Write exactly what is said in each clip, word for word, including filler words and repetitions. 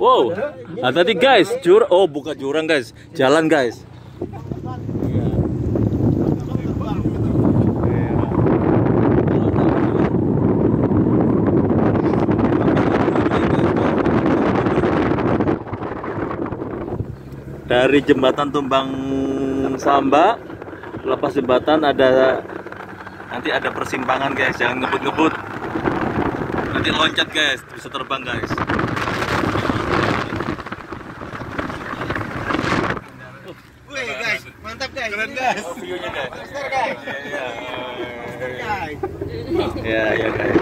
Wow, hati-hati guys, jur, oh bukan jurang guys, jalan guys. Dari jembatan Tumbang Samba, lepas jembatan ada nanti ada persimpangan guys, jangan ngebut-ngebut. Nanti loncat guys, bisa terbang guys. Wih guys, mantap guys. Keren guys. Oh, view-nya guys. Master guys. Iya, Master guys. iya, iya guys.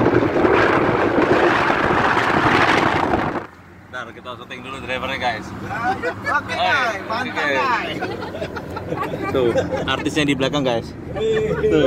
Ntar kita syuting dulu drivernya guys. Oke guys, mantap guys. Tuh, artisnya di belakang guys. Tuh.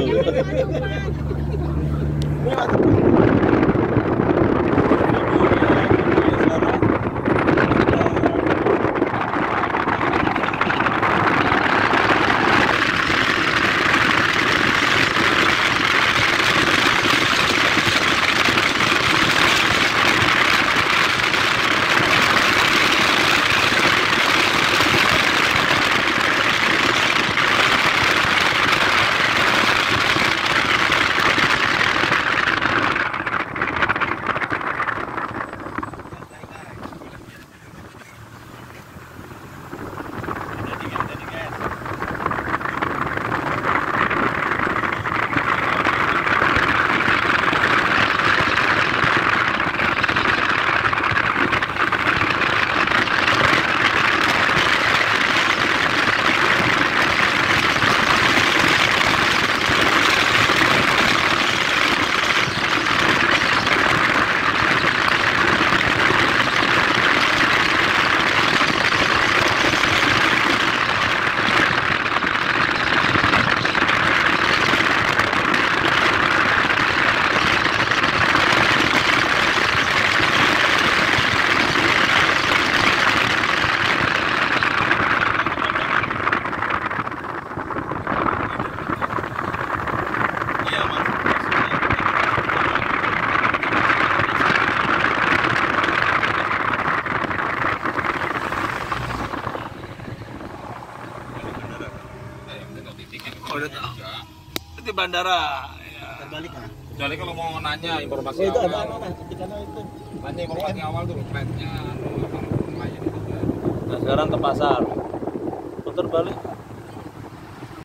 Oh, udah tahu. Itu bandara. Ya. Terbalik lah. Jadi kalau mau nanya informasi Oh, itu awal, ada apa ketika itu? nanya informasi awal tuh flightnya, Nah sekarang ke pasar. Putar balik.